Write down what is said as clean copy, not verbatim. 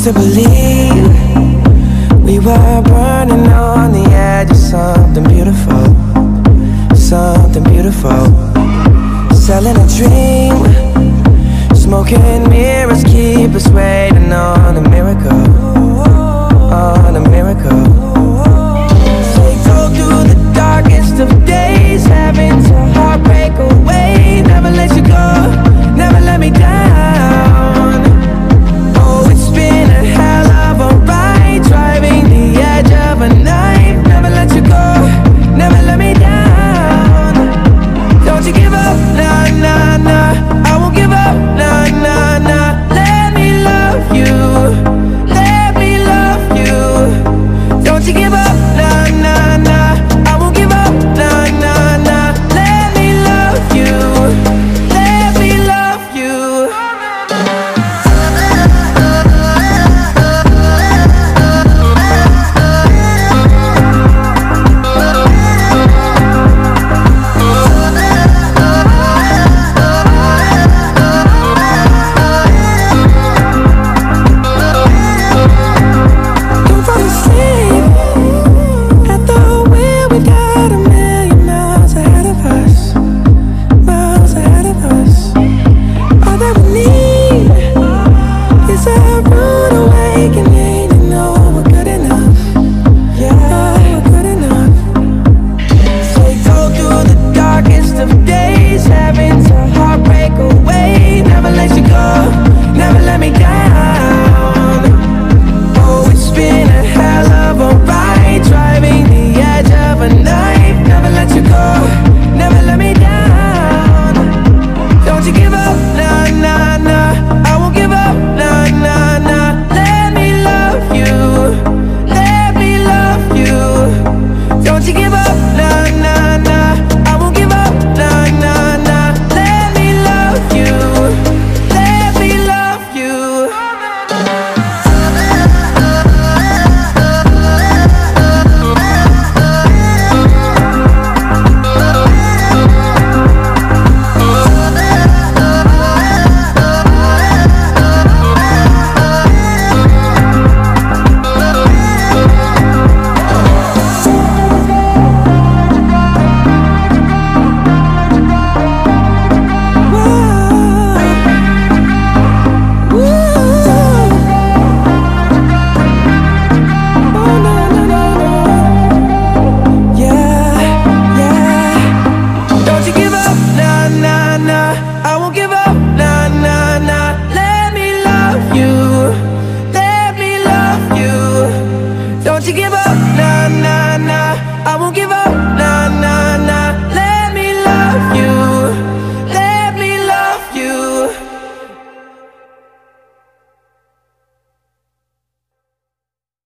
to believe we were burning on the edge of something beautiful, something beautiful. Selling a dream, smoking mirrors keep us waiting on a miracle, on a miracle. They go through the darkest of days, having to heartbreak away. Never let you go, never let me down. Oh, it's been a hell of a ride, driving the edge of a knife. Never let you go, never let me down. Don't you give up, nah, nah, nah. I won't give up, nah, nah, nah. Let me love you, let me love you. Don't you give up, nah, nah, nah. I won't give up, nah, nah, nah. Let me love you, let me love you. Don't fall asleep at the wheel. We got a million miles ahead of us, miles ahead of us. All that we need is a rude awakening to know we're good enough. Yeah, we're good enough. They go through the darkest of days, having to heartbreak away. Never let you go, never let me down. Oh, it's been a hell of a ride, driving the edge of a knife. Never let you go, never let me down. Don't you give up, nah, nah, nah. I won't give up, nah, nah, nah. Let me love you, let me love you. Don't you give up, nah, nah, nah. I won't give up, nah, nah, nah. Let me love you, let me love you. Don't you give up, nah, nah, nah. I won't give up, nah, nah, nah. Let me love you, let me love you. Don't you give up, nah, nah, nah. I won't give up.